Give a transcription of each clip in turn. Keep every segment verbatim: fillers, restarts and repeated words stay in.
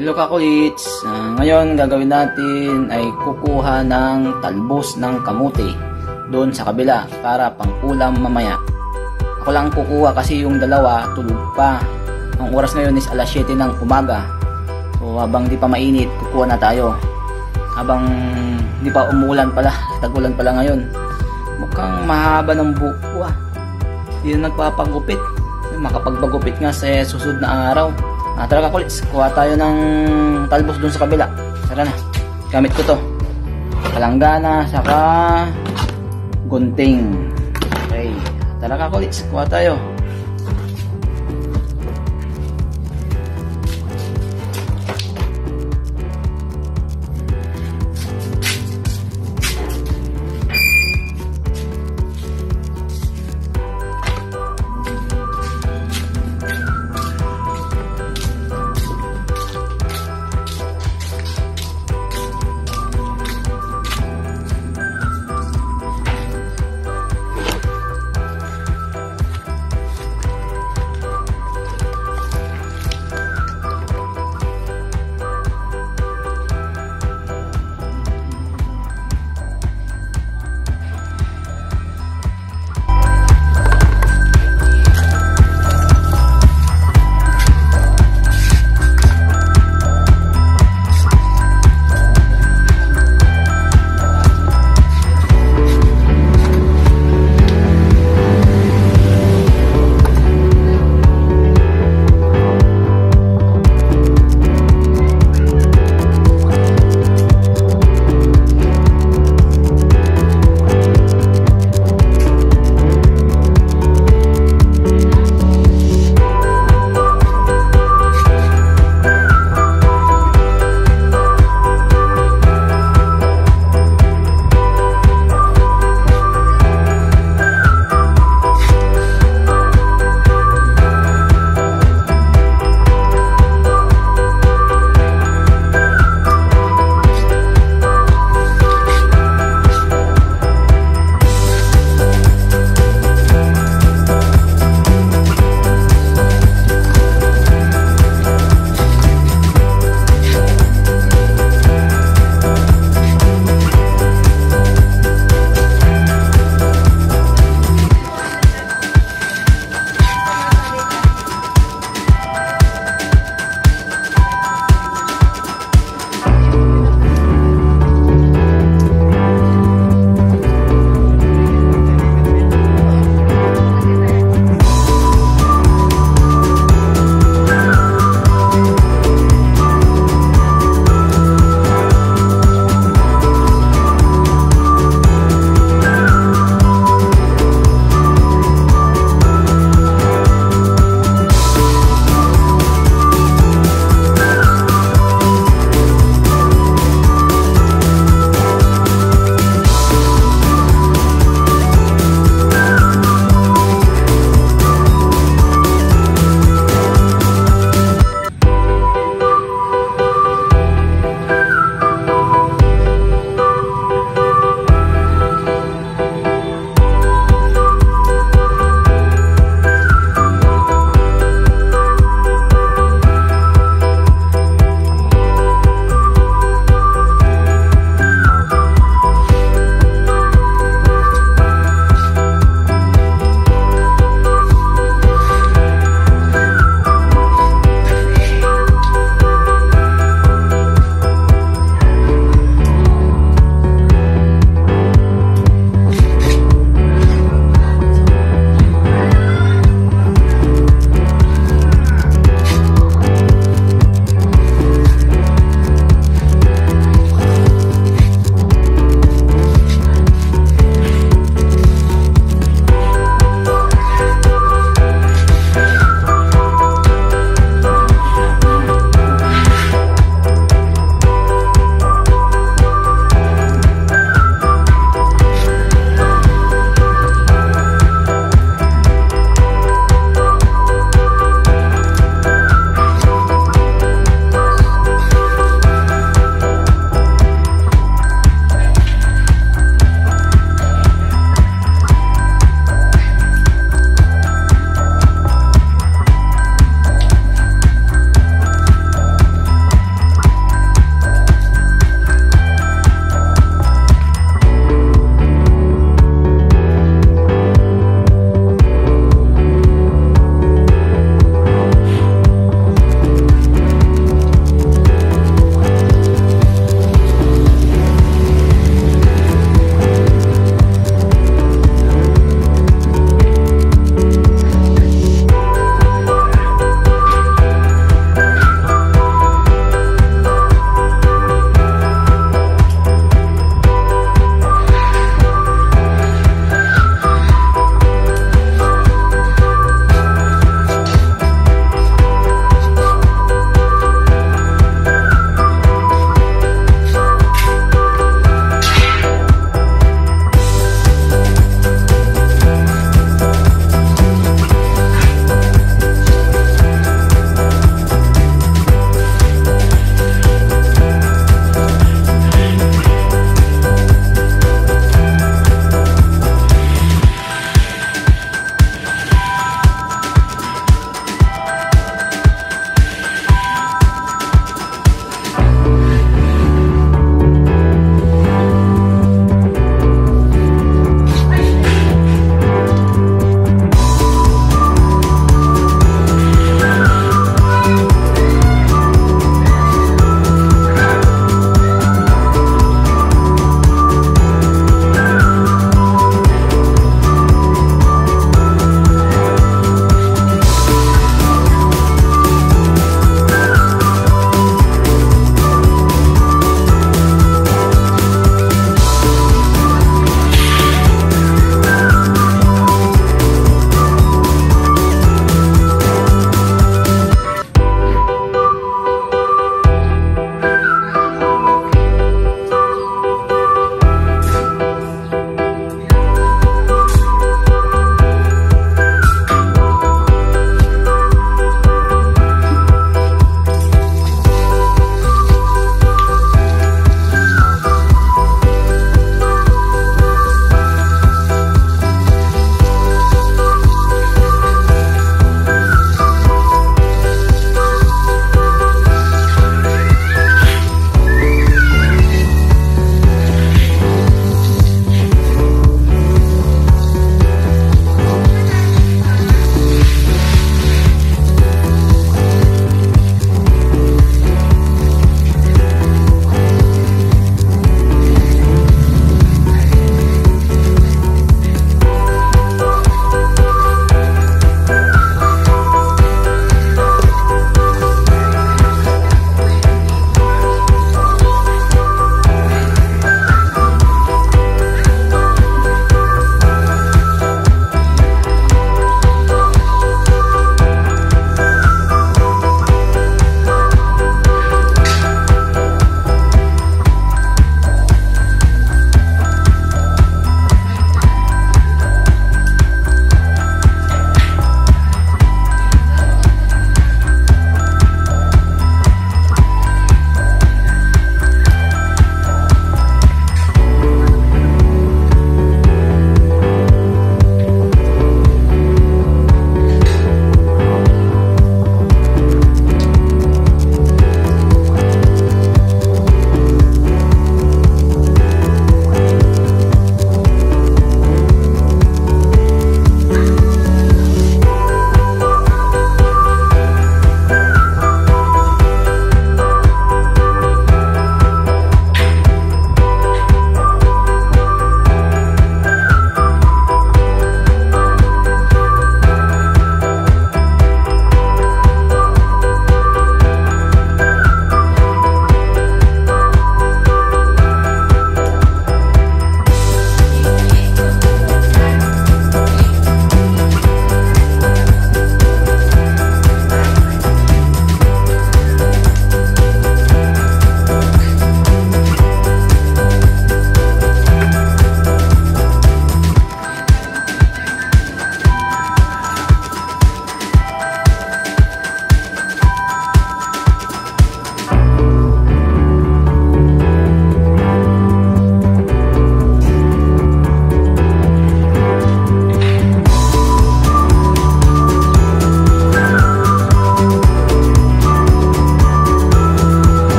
Hello kakulits! Uh, ngayon gagawin natin ay kukuha ng talbos ng kamote doon sa kabila para pang-ulam mamaya. Ako lang kukuha kasi yung dalawa tulog pa. Ang oras ngayon is alas siyete ng umaga. So habang di pa mainit, kukuha na tayo. Habang di pa umuulan pala, tag-ulan pala ngayon. Mukhang mahaba ng buko ah. Hindi na nagpapagupit. Makapagbagupit nga sa susunod na araw. Ah, tara kakulits, kuha tayo ng talbos dun sa kabila. Tara na, gamit ko to palanggana, saka gunting. Okay, tara kakulits, kuha tayo.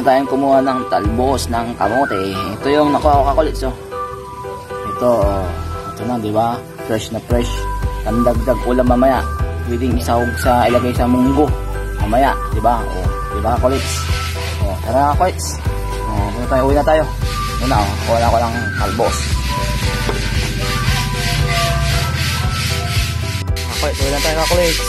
tayong kumuha ng talbos ng kamote. Ito yung nakuha ko kakulits, oh. Ito, oh. Ito na, di ba? Fresh na fresh. Pandagdag ulam mamaya. Pwedeng isahog sa, ilagay sa munggo. Mamaya, di ba? Oh, di ba kakulits? Oh, tara kakulits. Oh, muna tayo, uwi na tayo. Muna, oh. Kuha na ko ng talbos. Kakulits, uwi na tayo kakulits.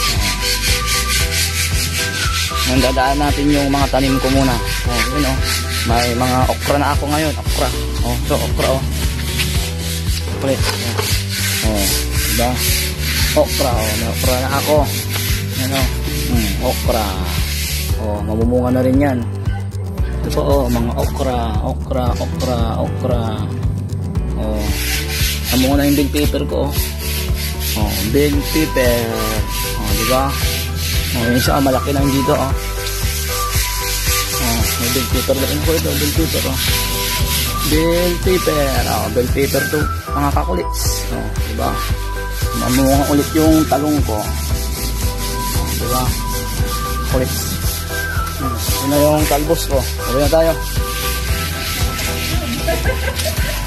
Nang dadaan natin yung mga tanim ko muna. Oh, yun oh. May mga okra na ako ngayon. Okra. Oh, so okra oh. Kulit. Oh, diba? Okra oh. May okra na ako. Yan oh. Hmm, okra. Oh, mamumunga na rin yan. Ito po oh, mga okra. Okra, okra, okra. Oh. Namunga na yung big pepper ko oh. Oh, big pepper. Oh, diba? Oh, yun siya, malaki lang dito, oh. Oh, may bell pepper na rin ko ito, bell pepper, oh. Bell pepper, oh, bell pepper to, mga kakulits. Oh, diba? Mamunga ulit yung talong ko. Oh, diba? Kulits. Hmm, yun na yung talbos ko. Uwi na tayo.